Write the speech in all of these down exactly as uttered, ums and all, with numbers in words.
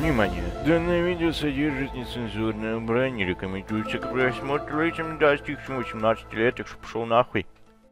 Внимание! Данное видео содержит нецензурное брань, не рекомендуется к просмотру этим достигшим восемнадцати лет, так что пошел нахуй.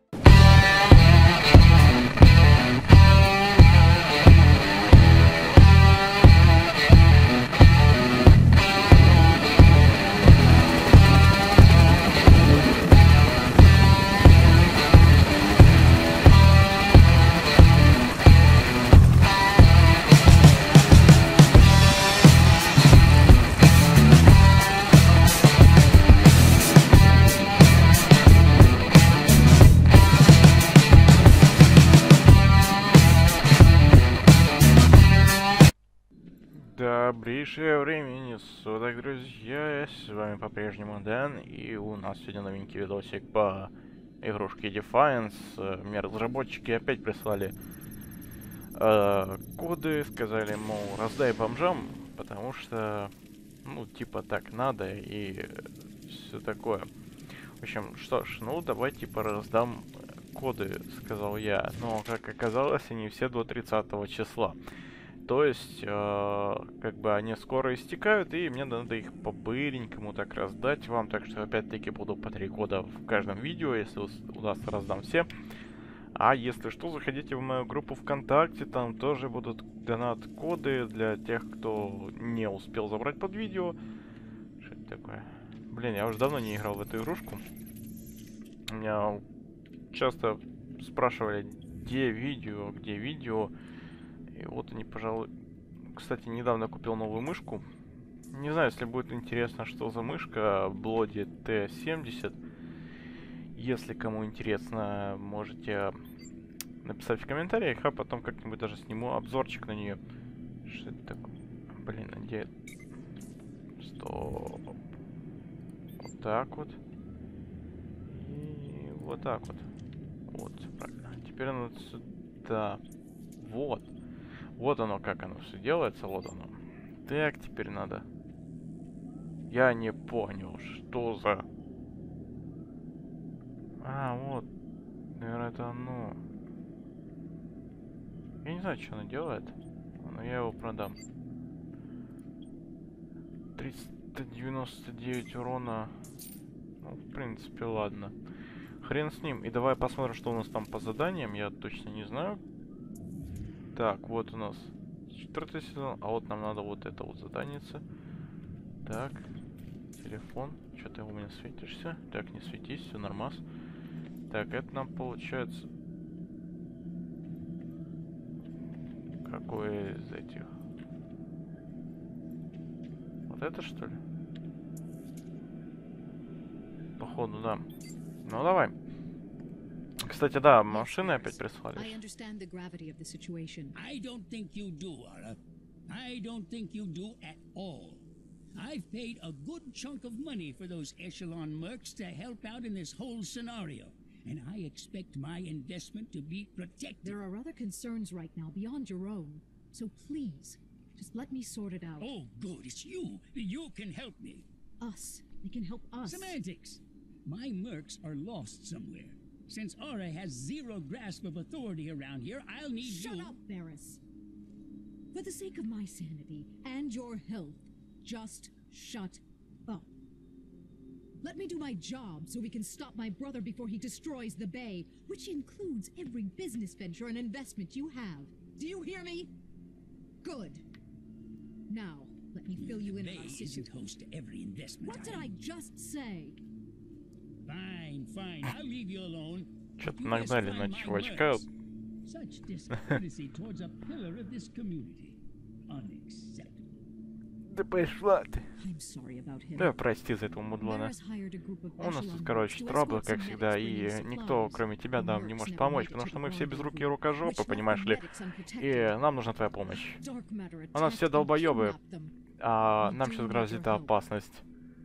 Добрейшее времени суток, друзья, с вами по-прежнему Дэн, и у нас сегодня новенький видосик по игрушке Defiance. Мне разработчики опять прислали э, коды, сказали, мол, раздай бомжам, потому что, ну, типа так надо и все такое. В общем, что ж, ну, давай, типа, раздам коды, сказал я, но, как оказалось, они все до тридцатого числа. То есть, э, как бы они скоро истекают, и мне надо их по-быренькому так раздать вам. Так что, опять-таки, буду по три кода в каждом видео, если удастся, раздам все. А если что, заходите в мою группу ВКонтакте, там тоже будут донат-коды для тех, кто не успел забрать под видео. Что это такое? Блин, я уже давно не играл в эту игрушку. Меня часто спрашивали, где видео, где видео. И вот они, пожалуй... Кстати, недавно купил новую мышку. Не знаю, если будет интересно, что за мышка. Bloody T семьдесят. Если кому интересно, можете написать в комментариях, а потом как-нибудь даже сниму обзорчик на нее. Что это такое? Блин, а где... Стоп. Вот так вот. И вот так вот. Вот, правильно. Теперь надо сюда. Вот. Вот оно, как оно все делается, вот оно. Так, теперь надо... Я не понял, что за... А, вот. Наверное, это оно. Я не знаю, что оно делает, но я его продам. триста девяносто девять урона. Ну, в принципе, ладно. Хрен с ним. И давай посмотрим, что у нас там по заданиям. Я точно не знаю. Так, вот у нас четвертый сезон, а вот нам надо вот это вот заданица. Так, телефон. Что ты у меня светишься? Так, не светись, все нормас. Так, это нам получается... Какой из этих? Вот это, что ли? Походу, да. Ну, давай. Кстати, да, машины опять прислали. I understand the gravity of the situation. I don't think you do, Ara. I don't think you do at all. I've paid a good chunk of money for those Echelon mercs to help out in this whole scenario, and I expect my investment to be protected. There are other concerns right now beyond your own, so please, just let me sort it out. Oh, good, it's you. You can help me. Us. They can help us. Semantics. My mercs are lost somewhere. Since Aura has zero grasp of authority around here, I'll need you... Shut up, Varys. For the sake of my sanity and your health, just shut up. Let me do my job so we can stop my brother before he destroys the Bay, which includes every business venture and investment you have. Do you hear me? Good. Now, let me fill you in on our situation. Host to every investment. What did I just say? Fine, fine. I'll leave you alone. Что-то нагнали на чувачка. Such discourtесy towards a pillar of this community. Unacceptable. Да пошла ты. I'm sorry about him. Да, прости за этого мудлана. У нас тут, короче, траблы, как всегда, и никто, кроме тебя, нам не может помочь, потому что мы все безрукие рукожопы, понимаешь ли? И нам нужна твоя помощь. У нас все долбоебы, а нам сейчас грозит опасность.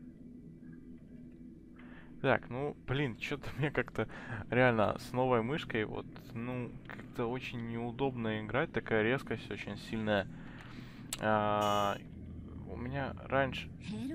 Так, ну, блин, что-то мне как-то реально с новой мышкой вот, ну, как-то очень неудобно играть, такая резкость очень сильная. А, у меня раньше...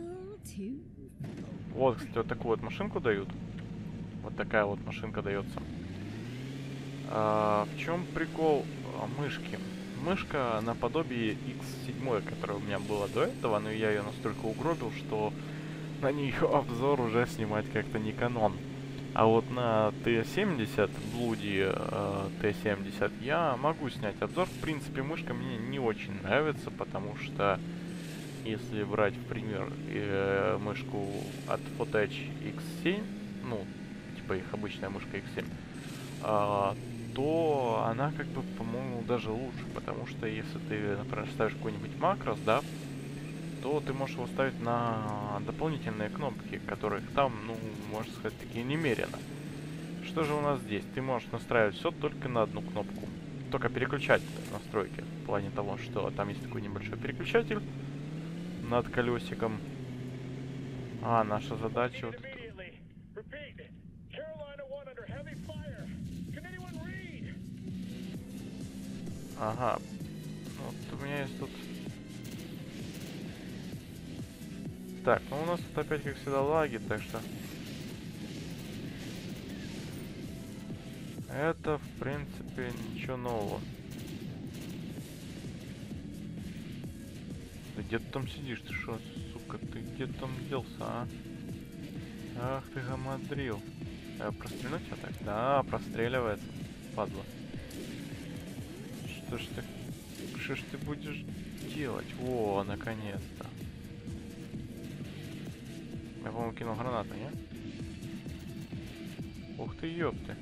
Вот, кстати, вот такую вот машинку дают. Вот такая вот машинка дается. А, в чем прикол мышки? мышка наподобие икс семь, которая у меня была до этого, но я ее настолько угробил, что на нее обзор уже снимать как-то не канон. А вот на тэ семьдесят, Bloody э, тэ семьдесят, я могу снять обзор. В принципе, мышка мне не очень нравится, потому что если брать в пример э, мышку от Footage икс семь, ну, типа их обычная мышка икс семь, э, то она как бы, по-моему, даже лучше, потому что если ты, например, ставишь какой-нибудь макрос, да, то ты можешь его ставить на дополнительные кнопки, которых там, ну, можно сказать, такие немерено. Что же у нас здесь? Ты можешь настраивать все только на одну кнопку. Только переключать настройки. В плане того, что там есть такой небольшой переключатель над колесиком. А, наша задача... Вот... Ага. Вот у меня есть тут... Так, ну у нас тут опять, как всегда, лаги, так что... Это, в принципе, ничего нового. Ты где ты там сидишь? Ты шо, сука, ты где там делся, а? Ах ты гамадрил. А, прострелять тебя так? Да, простреливается, падла. Что ж ты... Что ж ты будешь делать? Во, наконец-то. Я, по-моему, кинул гранату, не? Ух ты, ёпты.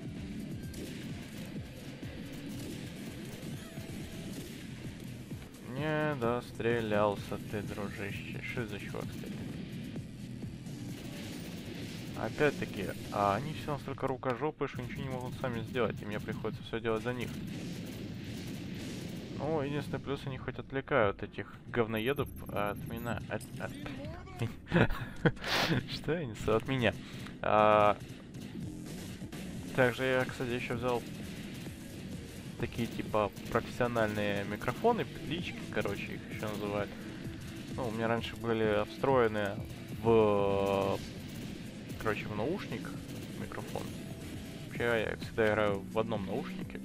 Не дострелялся ты, дружище. Что за чувак, кстати? Опять-таки, а они все настолько рукожопые, что ничего не могут сами сделать, и мне приходится все делать за них. Ну, единственный плюс, они хоть отвлекают этих говноедов от меня. От, от... Что я несу? От меня. А... Также я, кстати, еще взял такие типа профессиональные микрофоны, петлички, короче, их еще называют. Ну, у меня раньше были встроены в, короче, в наушник микрофон. Вообще я всегда играю в одном наушнике.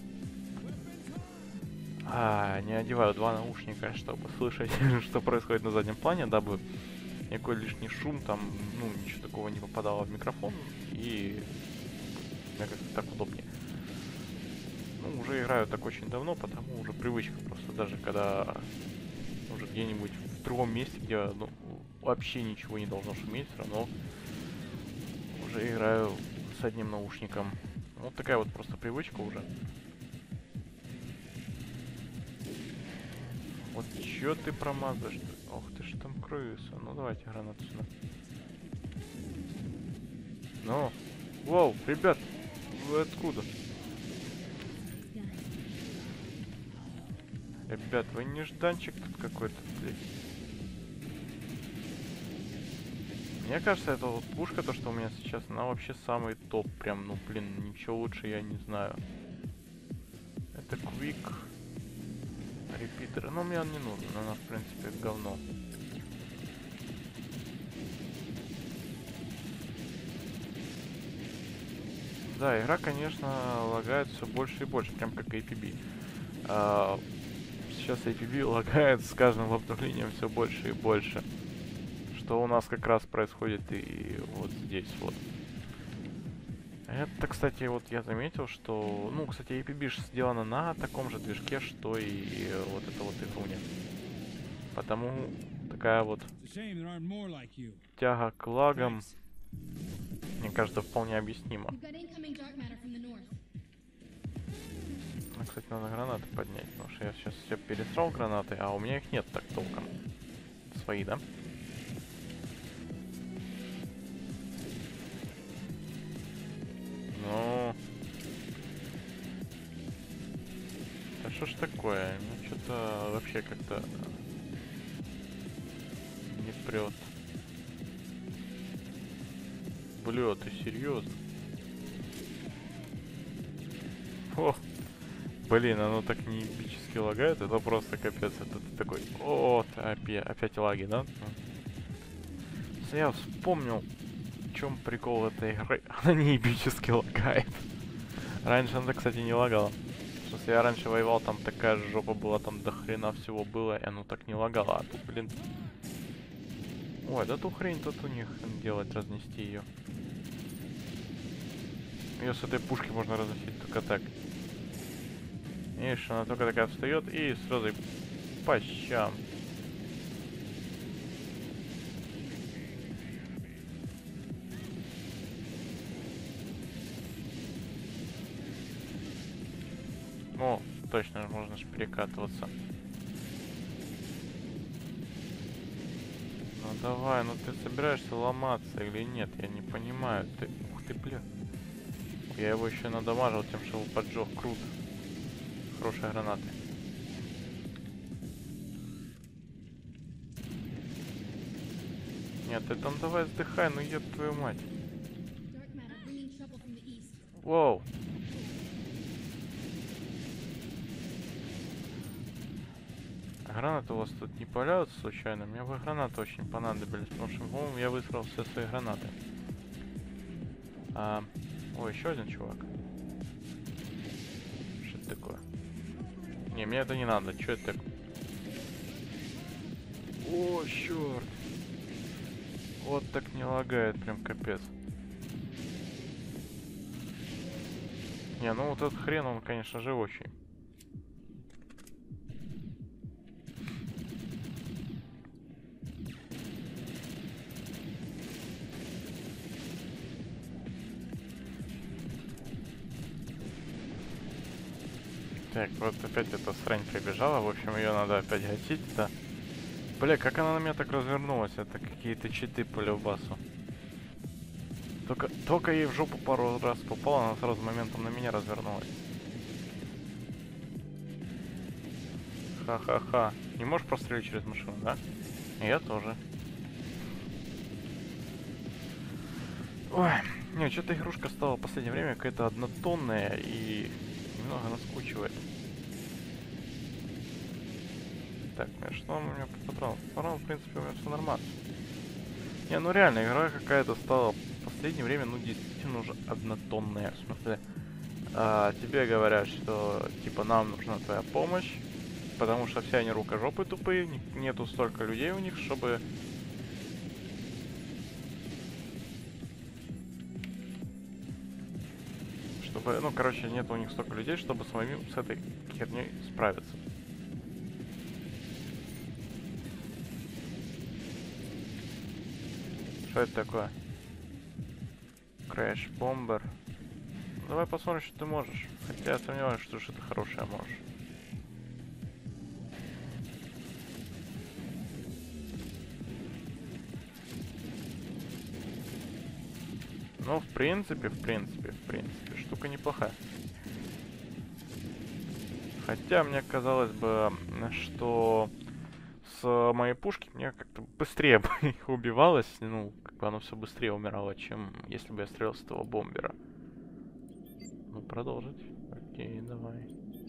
А, не одеваю два наушника, чтобы слышать, что происходит на заднем плане, дабы никакой лишний шум там, ну, ничего такого не попадало в микрофон, и мне как-то так удобнее. Ну, уже играю так очень давно, потому уже привычка просто, даже когда уже где-нибудь в другом месте, где, ну, вообще ничего не должно шуметь, все равно уже играю с одним наушником. Вот такая вот просто привычка уже. Вот чё ты промазываешь? Ох ты ж там крыса. Ну давайте гранату сюда. Ну. Воу, ребят, вы откуда? Ребят, вы нежданчик тут какой-то, блядь. Мне кажется, это вот пушка, то, что у меня сейчас, она вообще самый топ. Прям, ну блин, ничего лучше я не знаю. Это Quick. Репитеры. Но мне он не нужен, она в принципе говно. Да, игра, конечно, лагает все больше и больше, прям как эй пи би. А, сейчас эй пи би лагает с каждым обновлением все больше и больше. Что у нас как раз происходит и вот здесь вот. Это, кстати, вот я заметил, что... Ну, кстати, эй пи би сделана на таком же движке, что и вот эта вот игруня. Потому такая вот тяга к лагам, мне кажется, вполне объяснима. Ну, кстати, надо гранаты поднять, потому что я сейчас все пересрал гранаты, а у меня их нет так толком. Свои, да? Ну... Да что ж такое? Ну, что-то вообще как-то не прет. Бля, ты серьезно? О! Блин, оно так не эпически лагает, это просто капец. Это ты такой, о, опять, опять лаги, да? Я вспомнил, в чем прикол этой игры. Она не эпически лагает. Раньше она, кстати, не лагала. смысле, я раньше воевал, там такая жопа была, там до хрена всего было, и оно так не лагало. А тут, блин... Ой, да ту хрень тут у них делать, разнести ее. Ее с этой пушки можно разносить только так. Видишь, она только такая встает и сразу и по щам. О, точно, можно же перекатываться. Ну давай, ну ты собираешься ломаться или нет? Я не понимаю. Ты... Ух ты, бля. Я его еще надамажил тем, что его поджег. Круто. Хорошие гранаты. Нет, ты там давай сдыхай, ну еб твою мать. Воу. Гранаты у вас тут не появляются случайно? Мне бы гранаты очень понадобились, потому что, по-моему, я высрал все свои гранаты. А... Ой, еще один чувак. Что это такое? Не, мне это не надо. Что это такое? О, черт. Вот так не лагает, прям капец. Не, ну вот этот хрен, он, конечно, живучий. Так, вот опять эта срань прибежала. В общем, ее надо опять гасить. Да. Бля, как она на меня так развернулась? Это какие-то читы по любасу. Только, только ей в жопу пару раз попала, она сразу моментом на меня развернулась. Ха-ха-ха. Не можешь прострелить через машину, да? И я тоже. Ой, не, что-то игрушка стала в последнее время какая-то однотонная и немного наскучивает. Так, что у меня по патрону? Патрон, в принципе, у меня все нормально. Не, ну реально, игра какая-то стала в последнее время, ну, действительно уже однотонная. В смысле, а, тебе говорят, что, типа, нам нужна твоя помощь, потому что все они рукожопы тупые, нету столько людей у них, чтобы... Чтобы, ну, короче, нет у них столько людей, чтобы самим с этой херней справиться. Что это такое? Crash Bomber. Давай посмотрим, что ты можешь. Хотя я сомневаюсь, что что-то хорошее можешь. Ну, в принципе, в принципе, в принципе, штука неплохая. Хотя мне казалось бы, что с моей пушки мне как-то быстрее бы их убивалось, ну, как бы оно все быстрее умирало, чем если бы я стрелял с этого бомбера. Ну, продолжить. Окей, давай.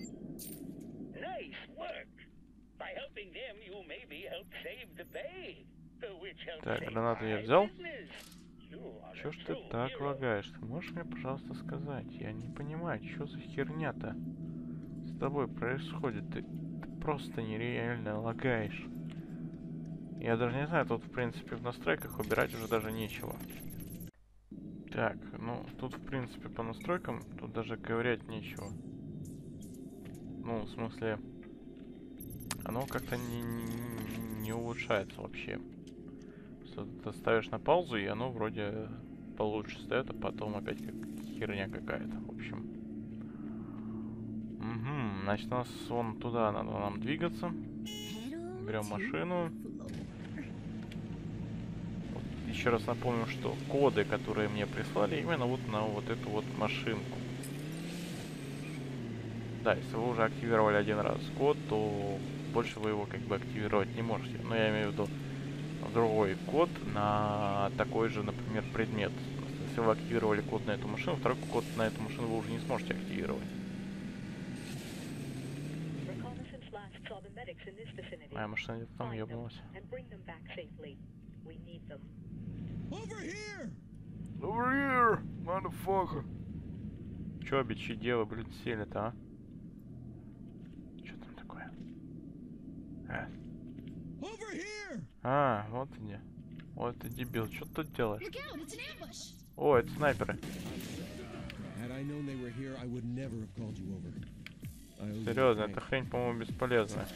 Так, гранату я взял. Чё ж ты так лагаешь? Ты можешь мне, пожалуйста, сказать? Я не понимаю, что за херня-то с тобой происходит? Ты, ты просто нереально лагаешь. Я даже не знаю, тут, в принципе, в настройках убирать уже даже нечего. Так, ну, тут, в принципе, по настройкам, тут даже ковырять нечего. Ну, в смысле, оно как-то не, не, не улучшается вообще. Ты ставишь на паузу, и оно вроде получше стоит, а потом опять как херня какая-то, в общем. Угу, значит, у нас вон туда надо нам двигаться. Берем машину. Вот, еще раз напомню, что коды, которые мне прислали, именно вот на вот эту вот машинку. Да, если вы уже активировали один раз код, то больше вы его как бы активировать не можете. Но я имею в виду другой код на такой же, например, предмет. Если вы активировали код на эту машину, второй код на эту машину вы уже не сможете активировать. Моя машина где-то там ебнулась. Over here! Over here, motherfucker! Чё, бичи девы, блин, сели-то, а? А, а вот где. Вот ты дебил, что ты тут делаешь? О, это снайперы. Серьезно, эта хрень, по-моему, бесполезная.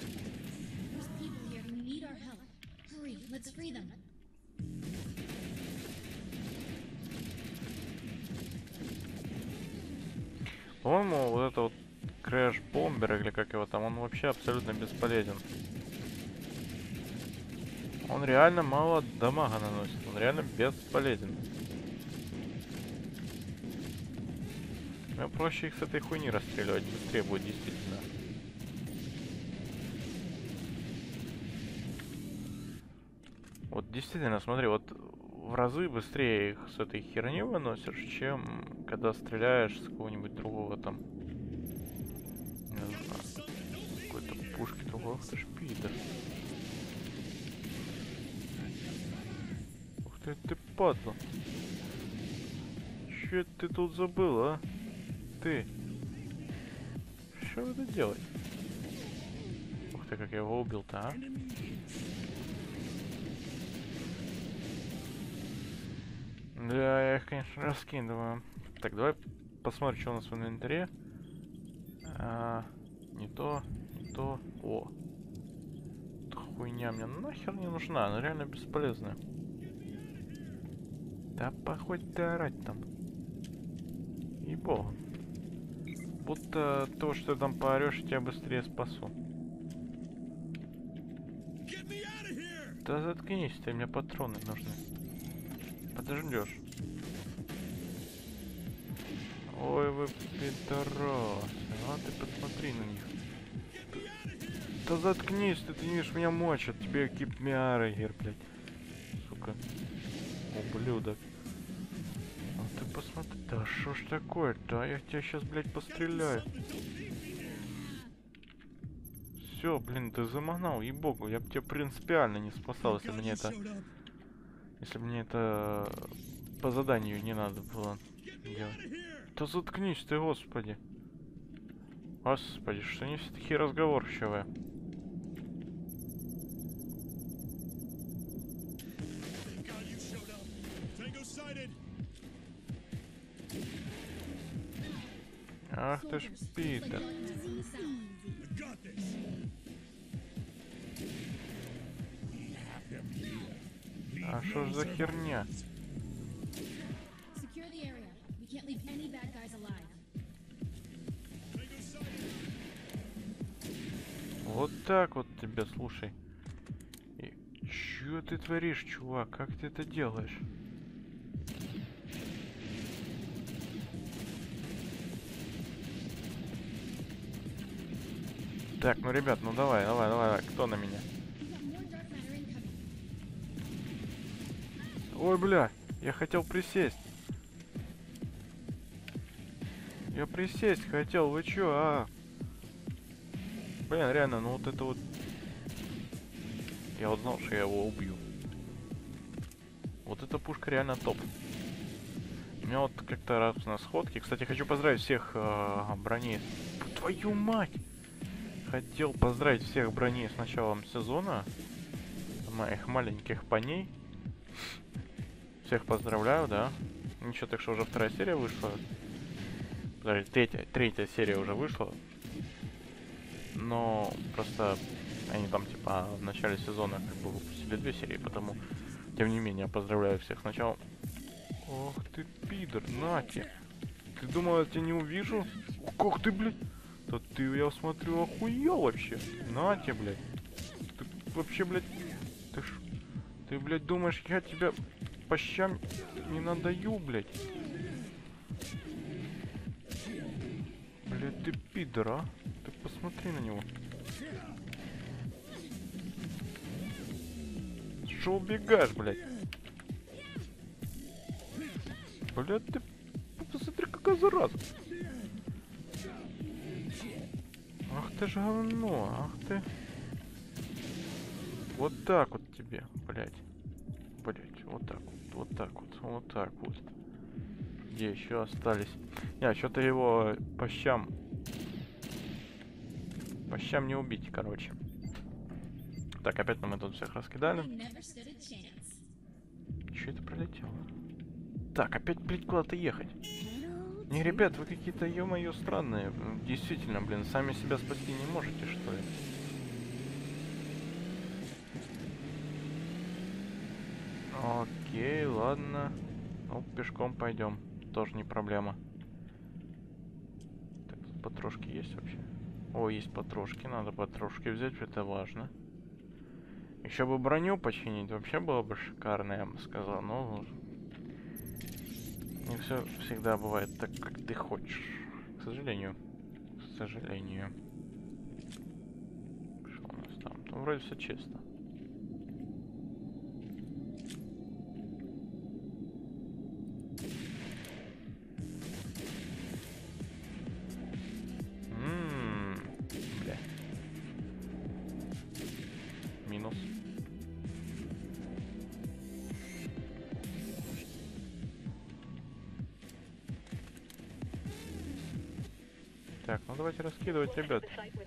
По-моему, вот это вот Крэш-бомбер, или как его там, он вообще абсолютно бесполезен. Он реально мало дамага наносит, он реально бесполезен. Мне проще их с этой хуйни расстреливать, быстрее будет действительно. Вот действительно, смотри, вот в разы быстрее их с этой херни выносишь, чем когда стреляешь с какого-нибудь другого там. Не знаю, какой-то пушки другого. Ах ты ж пидор. Ух ты, ты падла. Че ты тут забыл, а? Ты. Что это делать? Ух ты, как я его убил-то, а? Да, я их, конечно, раскидываю. Так, давай посмотрим, что у нас в инвентаре. А, не то, не то. О. Эта хуйня мне нахер не нужна, она реально бесполезная. Да походь ты орать там. Ей-богу. Будто то, что ты там поорешь, я тебя быстрее спасу. Да заткнись, ты, мне патроны нужны. Подождешь. Ой, вы пидорасы. А ты посмотри на них. Да заткнись, ты, ты не видишь, меня мочат. Тебе кип миарагер, блядь. Сука. Ублюдок. А ты посмотри. Да что ж такое-то? Я тебя сейчас, блядь, постреляю. Все, блин, ты заманал, ей-богу. Я бы тебя принципиально не спасал, если мне это... Если мне это по заданию не надо было делать. Да заткнись ты, господи. Господи, что они все такие разговорчивые. Ах ты ж пидор. А что ж за херня? Вот так вот тебе, слушай. И чё ты творишь, чувак? Как ты это делаешь? Так, ну, ребят, ну давай, давай, давай, давай. Кто на меня? Ой, бля, я хотел присесть. Я присесть хотел, вы чё, а? Блин, реально, ну вот это вот... Я вот знал, что я его убью. Вот эта пушка реально топ. У меня вот как-то раз на сходке... Кстати, хочу поздравить всех э, броней. Твою мать! Хотел поздравить всех броней с началом сезона. Моих маленьких поней. Всех поздравляю, да. Ничего, так что уже вторая серия вышла. Подожди, третья, третья серия уже вышла. Но просто они там типа в начале сезона как бы выпустили две серии, потому тем не менее поздравляю всех с началом. Ох ты пидор, нате. Ты думал, я тебя не увижу? Как ты, блядь? Да ты, я смотрю, охуел вообще. Нате, блядь. Ты вообще, блядь, ты ж... Ты, блядь, думаешь, я тебя по щам не надаю, блядь? Блядь, ты пидор, а? Ты посмотри на него. Что убегаешь, блядь? Блядь, ты посмотри, какая зараза. Ах ты ж говно, ах ты. Вот так вот тебе, блядь. Блядь, вот так вот, вот так вот, вот так вот. Где еще остались? Не, что-то его по щам. По щам не убить, короче. Так, опять мы тут всех раскидали. Че это пролетело? Так, опять, блядь, куда-то ехать. Не, ребят, вы какие-то, ё-моё, странные. Действительно, блин, сами себя спасти не можете, что ли? Окей, ладно. Ну, пешком пойдем. Тоже не проблема. Так, тут патрошки есть вообще? О, есть патрошки. Надо патрошки взять, это важно. Еще бы броню починить, вообще было бы шикарно, я бы сказал. Но не все всегда бывает так, как ты хочешь. К сожалению. К сожалению. Что у нас там? Ну, вроде все чисто. Ммм, бля. Минус. Так, ну давайте раскидывать, ребят.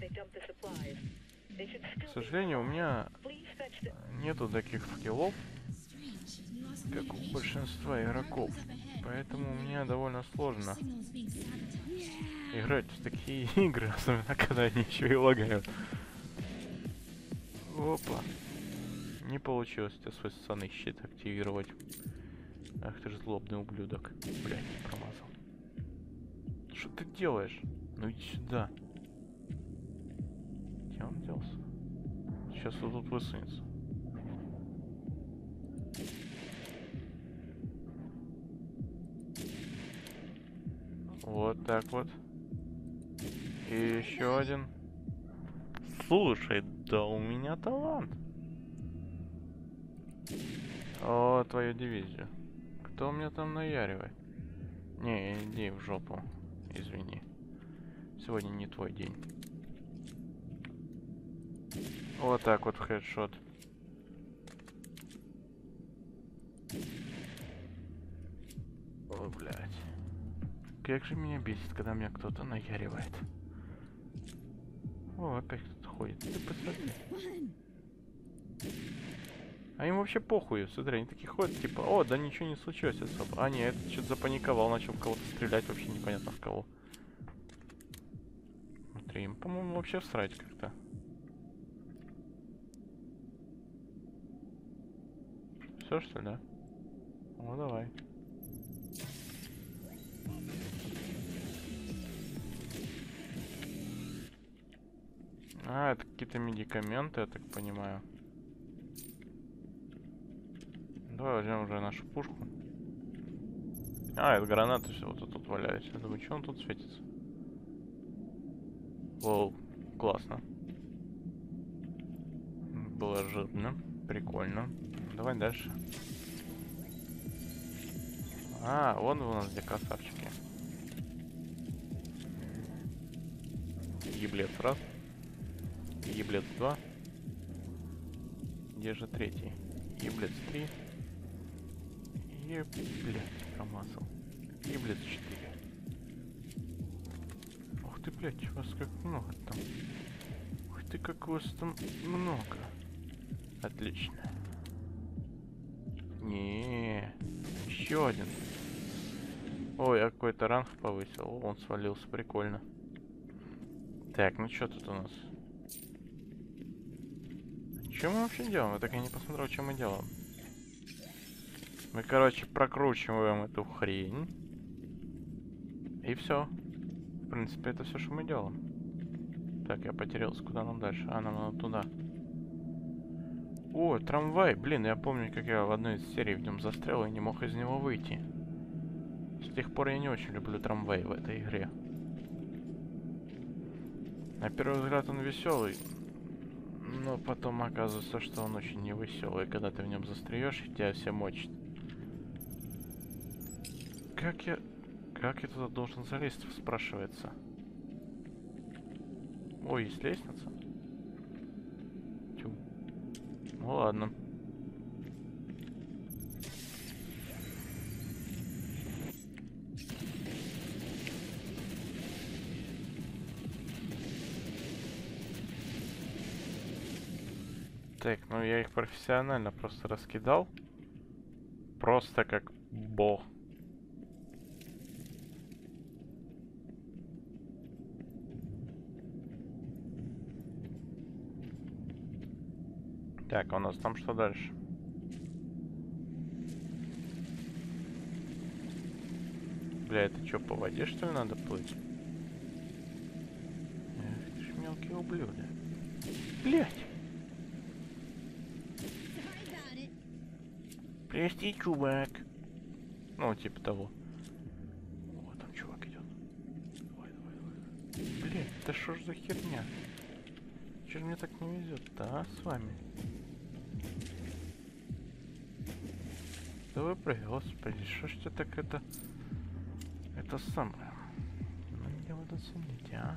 К сожалению, у меня нету таких скиллов, как у большинства игроков. Поэтому мне довольно сложно играть в такие игры, особенно когда они еще и лагают. Опа. Не получилось тебе свой ссаный щит активировать. Ах ты ж злобный ублюдок. Блядь, не промазал. Что ты делаешь? Ну иди сюда. Где он делся? Сейчас он тут высунется. Вот так вот. И еще один. Слушай, да у меня талант. О, твою дивизию. Кто меня там наяривает? Не, иди в жопу. Извини. Сегодня не твой день. Вот так вот в хедшот. О, блядь. Как же меня бесит, когда меня кто-то наяривает. О, опять кто-то ходит. Ты посмотри. А им вообще похуй, смотри, они такие ходят, типа, о, да ничего не случилось особо. А, нет, этот что-то запаниковал, начал в кого-то стрелять, вообще непонятно в кого. Смотри, им, по-моему, вообще всрать как-то. Все, что ли, да? Ну, давай. А, это какие-то медикаменты, я так понимаю. Давай возьмем уже нашу пушку. А, это гранаты все вот тут, тут валяются. Я думаю, что он тут светится? Воу, классно. Было жирно, прикольно. Давай дальше. А, вон у нас где красавчики. Еблец раз. Еблец два. Где же третий? Еблец три. Еб... Блядь, промазал. Еблец четыре. Ух ты, блядь, вас как много там. Ух ты, как вас там много. Отлично. Не, еще один. Ой, я какой-то ранг повысил. О, он свалился, прикольно. Так, ну что тут у нас? Что мы вообще делаем? Я так и не посмотрел, что мы делаем. Мы, короче, прокручиваем эту хрень. И все. В принципе, это все, что мы делаем. Так, я потерялся. Куда нам дальше? А, нам надо туда. О, трамвай. Блин, я помню, как я в одной из серий в нем застрял и не мог из него выйти. С тех пор я не очень люблю трамвай в этой игре. На первый взгляд он веселый. Но потом оказывается, что он очень невеселый. Когда ты в нем застряешь, тебя все мочит. Как я... Как я туда должен залезть, спрашивается. Ой, есть лестница? Тю. Ну ладно. Так, ну я их профессионально просто раскидал. Просто как бог. Так, а у нас там что дальше? Бля, это что, по воде что ли надо плыть? Эх, ты ж мелкий ублюдок. Блять! Прости, чувак. Ну, типа того. Вот там чувак идет. Давай, давай, давай. Блять, да что ж за херня? Че ж мне так не везет-то, а, с вами? Да вы про, господи, что ж тебе так это... Это самое. Ну, где вы тут сидите, а?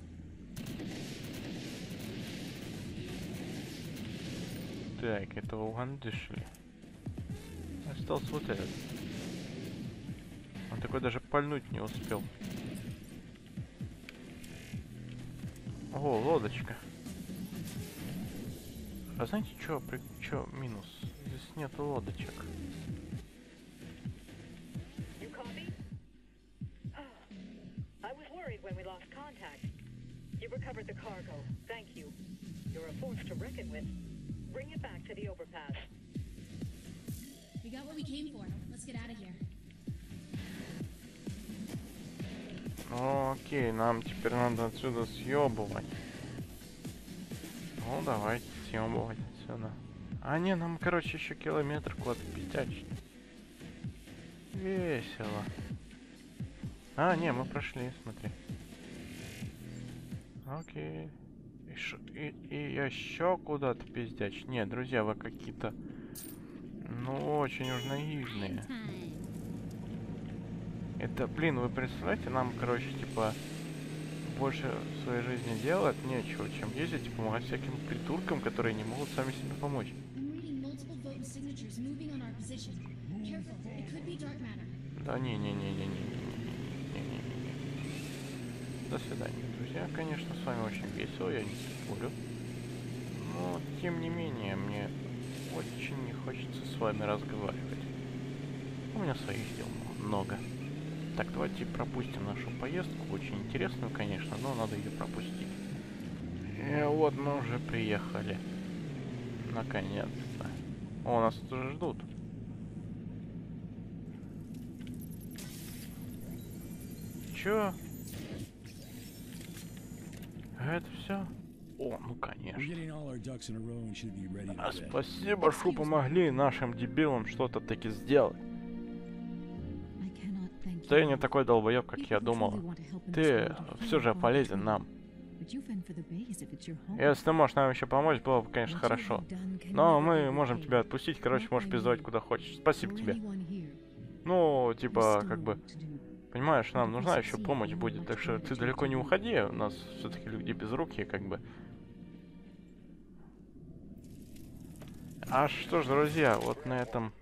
Так, этого угандышили. Остался вот этот. Он такой даже пальнуть не успел. О, лодочка. А знаете, что, при... чё минус? Здесь нету лодочек. Ну, окей, нам теперь надо отсюда съебывать. Ну, давайте съебывать отсюда. А не, нам, короче, еще километр куда-то пиздячить. Весело. А, не, мы прошли, смотри. Окей. И, шо, и, и еще куда-то пиздячить. Нет, друзья, вы какие-то... Ну, очень уж наивные. Это, блин, вы представляете, нам, короче, типа, больше в своей жизни делать нечего, чем ездить и помогать всяким придуркам, которые не могут сами себе помочь. Да не-не-не-не-не-не-не-не-не-не. До свидания, друзья. Конечно, с вами очень весело, я не спорю. Но, тем не менее, мне очень не хочется с вами разговаривать. У меня своих дел много. Так, давайте пропустим нашу поездку. Очень интересную, конечно, но надо ее пропустить. И вот мы уже приехали. Наконец-то. О, нас тут уже ждут. Чё? Это все? О, ну конечно. А спасибо, что помогли нашим дебилам что-то таки сделать. Ты не такой долбоеб, как я думал. Ты все же полезен нам. Если ты можешь нам еще помочь, было бы, конечно, хорошо. Но мы можем тебя отпустить, короче, можешь пиздовать куда хочешь. Спасибо тебе. Ну, типа, как бы, понимаешь, нам нужна еще помощь будет, так что ты далеко не уходи, у нас все-таки люди безрукие, как бы. А что ж, друзья, вот на этом...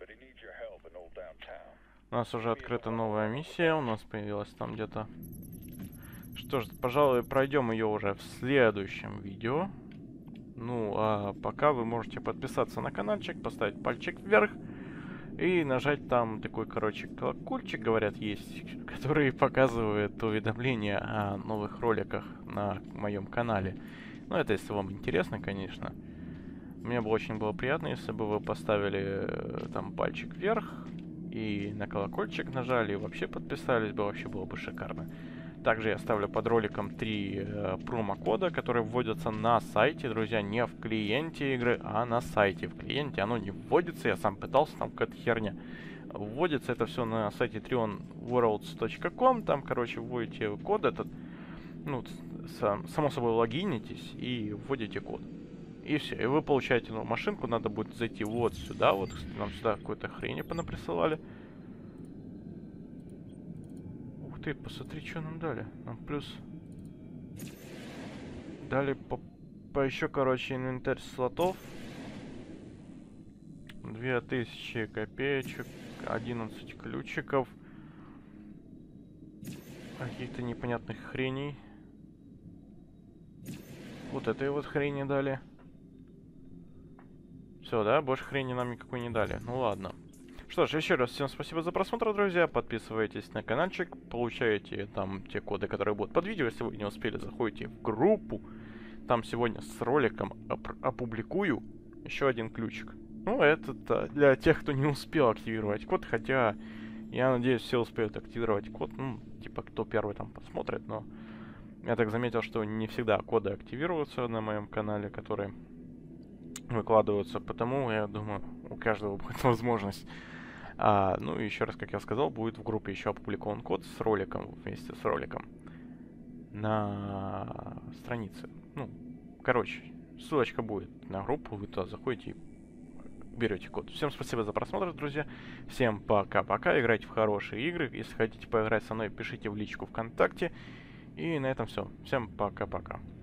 У нас уже открыта новая миссия, у нас появилась там где-то... Что ж, пожалуй, пройдем ее уже в следующем видео. Ну, а пока вы можете подписаться на каналчик, поставить пальчик вверх и нажать там такой, короче, колокольчик, говорят, есть, который показывает уведомления о новых роликах на моем канале. Ну, это если вам интересно, конечно. Мне бы очень было приятно, если бы вы поставили там пальчик вверх и на колокольчик нажали, и вообще подписались бы, вообще было бы шикарно. Также я ставлю под роликом три э, промокода, которые вводятся на сайте, друзья, не в клиенте игры, а на сайте. В клиенте оно не вводится, я сам пытался, там какая-то херня. Вводится это все на сайте трион ворлдс точка ком, там, короче, вводите код этот, ну, сам, само собой логинитесь и вводите код. И все, и вы получаете новую машинку, надо будет зайти вот сюда, вот нам сюда какую-то хрень понаприсылали. Ух ты, посмотри, что нам дали. Нам плюс... Дали по, по еще, короче, инвентарь слотов. Две тысячи копеечек, одиннадцать ключиков. Каких-то непонятных хреней. Вот этой вот хрени дали. Все, да? Больше хрени нам никакой не дали. Ну ладно. Что ж, еще раз всем спасибо за просмотр, друзья. Подписывайтесь на каналчик, получаете там те коды, которые будут под видео. Если вы не успели, заходите в группу. Там сегодня с роликом оп опубликую еще один ключик. Ну, это для тех, кто не успел активировать код, хотя я надеюсь, все успеют активировать код. Ну, типа, кто первый там посмотрит, но я так заметил, что не всегда коды активируются на моем канале, которые выкладываются, потому я думаю, у каждого будет возможность. А, ну и еще раз, как я сказал, будет в группе еще опубликован код с роликом, вместе с роликом на странице. Ну, короче, ссылочка будет на группу, вы туда заходите и берете код. Всем спасибо за просмотр, друзья. Всем пока-пока. Играйте в хорошие игры. Если хотите поиграть со мной, пишите в личку ВКонтакте. И на этом все. Всем пока-пока.